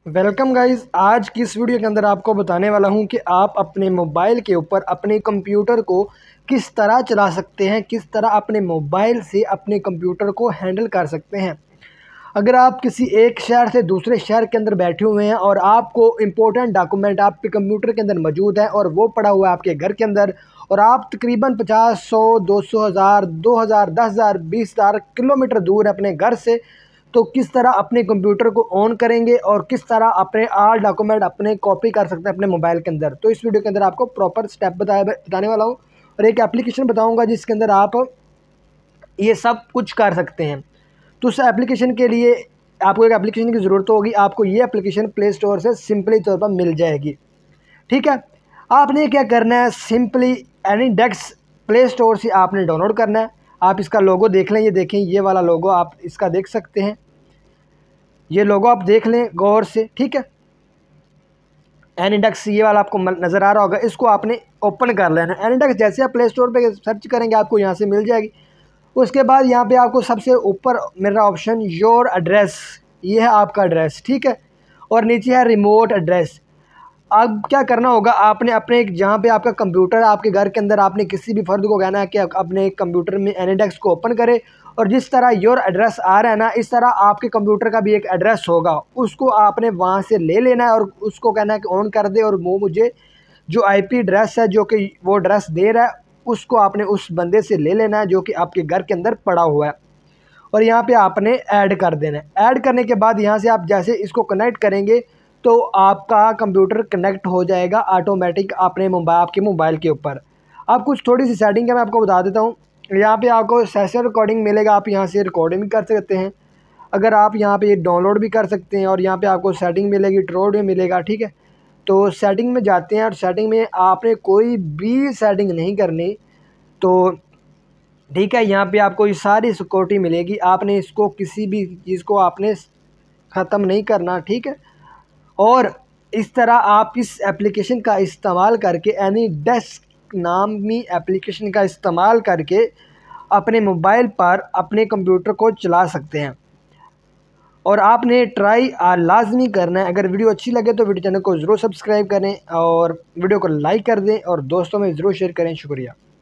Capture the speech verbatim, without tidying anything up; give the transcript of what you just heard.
Welcome guys. आज की इस वीडियो के अंदर आपको बताने वाला हूं कि आप अपने मोबाइल के ऊपर अपने कंप्यूटर को किस तरह चला सकते हैं, किस तरह अपने मोबाइल से अपने कंप्यूटर को हैंडल कर सकते हैं। अगर आप किसी एक शहर से दूसरे शहर के अंदर बैठे हुए हैं और आपको इम्पोर्टेंट डॉक्यूमेंट आपके कंप्यूटर के अंदर मौजूद है और वो पड़ा हुआ है आपके घर के अंदर, और आप तकरीबन पचास सौ दो सौ हज़ार दो हज़ार दस हज़ार बीस हज़ार किलोमीटर दूर है अपने घर से, तो किस तरह अपने कंप्यूटर को ऑन करेंगे और किस तरह अपने आल डॉक्यूमेंट अपने कॉपी कर सकते हैं अपने मोबाइल के अंदर। तो इस वीडियो के अंदर आपको प्रॉपर स्टेप बताया बताने वाला हूँ और एक एप्लीकेशन बताऊँगा जिसके अंदर आप ये सब कुछ कर सकते हैं। तो उस एप्लीकेशन के लिए आपको एक एप्लीकेशन की ज़रूरत होगी। आपको ये एप्लीकेशन प्ले स्टोर से सिंपली तौर पर मिल जाएगी। ठीक है, आपने क्या करना है, सिंपली एनीडेक्स प्ले स्टोर से आपने डाउनलोड करना है। आप इसका लोगो देख लें, ये देखें, ये वाला लोगो आप इसका देख सकते हैं। ये लोगो आप देख लें गौर से। ठीक है, एनीडेक्स ये वाला आपको नज़र आ रहा होगा, इसको आपने ओपन कर लेना है। एनीडेक्स जैसे आप प्ले स्टोर पे सर्च करेंगे आपको यहाँ से मिल जाएगी। उसके बाद यहाँ पे आपको सबसे ऊपर मिल रहा ऑप्शन योर एड्रेस, ये है आपका एड्रेस। ठीक है, और नीचे है रिमोट एड्रेस। अब क्या करना होगा, आपने अपने जहाँ पे आपका कंप्यूटर है आपके घर के अंदर, आपने किसी भी फ़र्द को कहना है कि अपने कंप्यूटर में एनीडेक्स को ओपन करे, और जिस तरह योर एड्रेस आ रहा है ना, इस तरह आपके कंप्यूटर का भी एक एड्रेस होगा, उसको आपने वहाँ से ले लेना है और उसको कहना है कि ऑन कर दे, और वो मुझे जो आईपी एड्रेस है जो कि वो एड्रेस दे रहा है उसको आपने उस बंदे से ले लेना है जो कि आपके घर के अंदर पड़ा हुआ है, और यहाँ पे आपने ऐड कर देना है। ऐड करने के बाद यहाँ से आप जैसे इसको कनेक्ट करेंगे तो आपका कंप्यूटर कनेक्ट हो जाएगा ऑटोमेटिक अपने मोबाइल आपके मोबाइल के ऊपर। अब कुछ थोड़ी सी सेटिंग है, मैं आपको बता देता हूँ। यहाँ पे आपको सेशन रिकॉर्डिंग मिलेगा, आप यहाँ से रिकॉर्डिंग भी कर सकते हैं। अगर आप यहाँ पे ये डाउनलोड भी कर सकते हैं, और यहाँ पे आपको सेटिंग मिलेगी, ट्रोड में मिलेगा। ठीक है, तो सेटिंग में जाते हैं और सेटिंग में आपने कोई भी सेटिंग नहीं करनी। तो ठीक है, यहाँ पे आपको ये सारी सिक्योरिटी मिलेगी, आपने इसको किसी भी चीज़ को आपने ख़त्म नहीं करना। ठीक है, और इस तरह आप इस एप्लीकेशन का इस्तेमाल करके एनीडेस्क नामी एप्लीकेशन का इस्तेमाल करके अपने मोबाइल पर अपने कंप्यूटर को चला सकते हैं। और आपने ट्राई लाजमी करना है। अगर वीडियो अच्छी लगे तो वीडियो चैनल को ज़रूर सब्सक्राइब करें और वीडियो को लाइक कर दें और दोस्तों में ज़रूर शेयर करें। शुक्रिया।